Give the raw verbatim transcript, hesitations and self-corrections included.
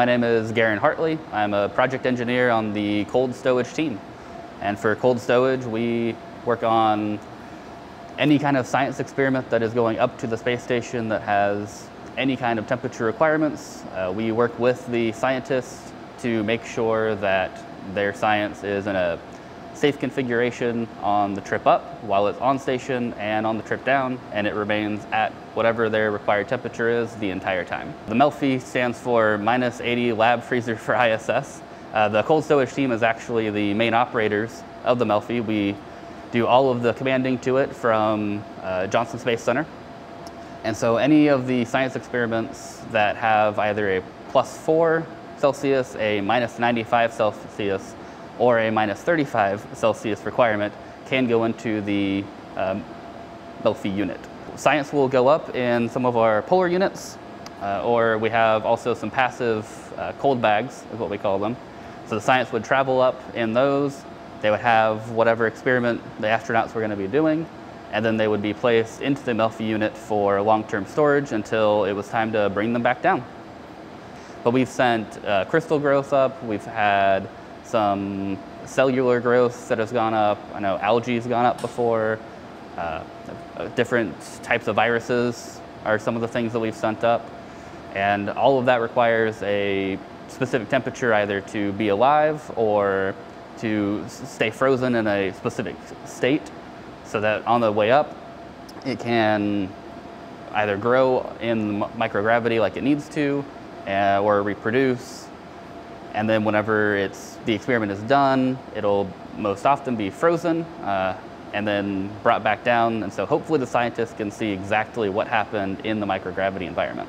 my name is Garen Hartley. I'm a project engineer on the cold stowage team. And for cold stowage, we work on any kind of science experiment that is going up to the space station that has any kind of temperature requirements. Uh, we work with the scientists to make sure that their science is in a safe configuration on the trip up while it's on station and on the trip down, and it remains at whatever their required temperature is the entire time. The MELFI stands for minus eighty lab freezer for I S S. Uh, the cold stowage team is actually the main operators of the MELFI. We do all of the commanding to it from uh, Johnson Space Center. And so any of the science experiments that have either a plus four Celsius, a minus ninety-five Celsius, or a minus thirty-five Celsius requirement can go into the um, MELFI unit. Science will go up in some of our polar units, uh, or we have also some passive uh, cold bags, is what we call them. So the science would travel up in those. They would have whatever experiment the astronauts were going to be doing, and then they would be placed into the MELFI unit for long-term storage until it was time to bring them back down. But we've sent uh, crystal growth up, we've had some cellular growth that has gone up. I know algae has gone up before. Uh, different types of viruses are some of the things that we've sent up. And all of that requires a specific temperature either to be alive or to stay frozen in a specific state, so that on the way up, it can either grow in microgravity like it needs to, uh, or reproduce. And then whenever it's, the experiment is done, it'll most often be frozen uh, and then brought back down. And so hopefully the scientists can see exactly what happened in the microgravity environment.